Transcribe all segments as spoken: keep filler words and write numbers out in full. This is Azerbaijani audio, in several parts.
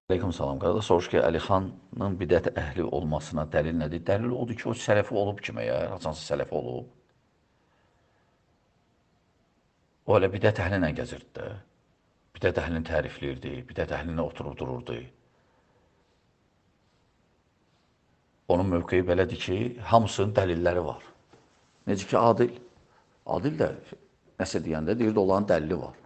Aleyküm salam. Qardaş soruş ki, Əlixanın bidət əhli olmasına dəlil nədir? Dəlil odur ki, o sələfi olub kimi ya, haçansı sələfi olub. O elə bidət əhlinə gəzirdi də. Bidət əhlini tərifləyirdi, bidət əhlinə oturub dururdu. Onun mövqeyi belədir ki, hamısının dəlilləri var. Necə ki, Adil. Adil də nəsə deyəndə deyirdi, onların dəlili var.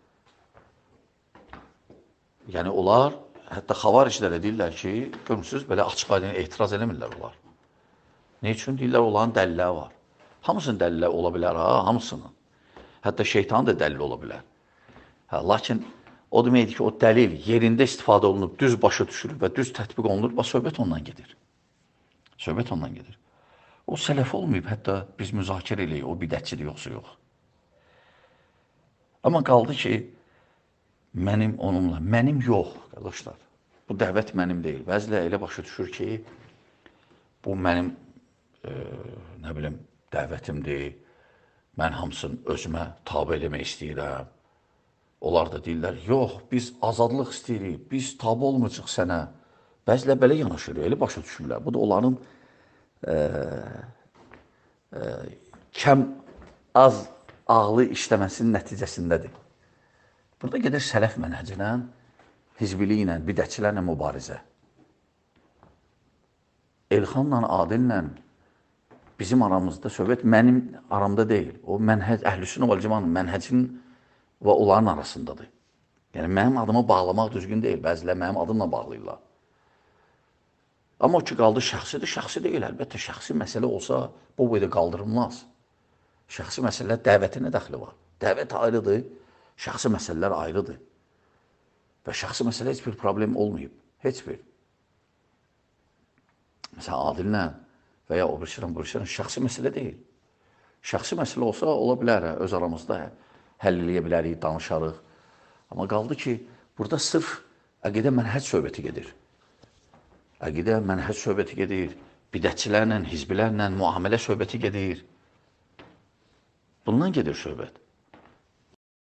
Yəni, onlar, hətta xavariclərə deyirlər ki, görmürsünüz, belə açıq aydın etiraz eləmirlər onlar. Ne üçün? Deyirlər, onların dəlilləri var. Hamısının dəlilləri ola bilər, ha, hamısının. Hətta şeytanın da dəlili ola bilər. Hə, lakin o deməkdir ki, o dəlil yerində istifadə olunub, düz başa düşülür və düz tətbiq olunur, və söhbət ondan gedir. Söhbət ondan gedir. O sələfi olmayıb, hətta biz müzakirə eləyik, o bidətçidir, yoxsa yox. Amma qaldı ki, mənim onunla, mənim yox, qardaşlar. Bu dəvət mənim deyil. Bəzilə elə başa düşür ki, bu mənim, e, nə bilim, dəvətimdir. Mən hamısını özümə tabi eləmək istəyirəm. Onlar da deyirlər, yox, biz azadlıq istəyirik, biz tabi olmayacaq sənə. Bəzilə belə yanaşır, elə başa düşürlər. Bu da onların e, e, kəm az ağlı işləməsinin nəticəsindədir. Burada gedir sələf mənhəcinə, hizbiliklə, bidətçilərlə mübarizə. Elxanla, Adillə bizim aramızda söhbət mənim aramda deyil. O mənhəc, əhlüsünə vəl-cəmanın mənhəcinin və onların arasındadır. Yəni, mənim adımı bağlamaq düzgün deyil. Bəzilər mənim adımla bağlayırlar. Amma o ki, qaldı şəxsidir, şəxsi deyil. Əlbəttə, şəxsi məsələ olsa, bu boyda qaldırılmaz. Şəxsi məsələlər dəvəti nə dəxli var? Dəvət ayrıdır, şəxsi məsələlər ayrıdır. Və şəxsi məsələ heç bir problem olmayıb. Heç bir. Məsələn, Adillə və ya o birişirən, birişirən şəxsi məsələ deyil. Şəxsi məsələ olsa, ola bilər, öz aramızda həll eləyə bilərik, danışarıq. Amma qaldı ki, burada sırf əqidə mənhəc söhbəti gedir. Əqidə mənhəc söhbəti gedir, bidətçilərlə, hizbilərlə müamilə söhbəti gedir. Bundan gedir söhbət.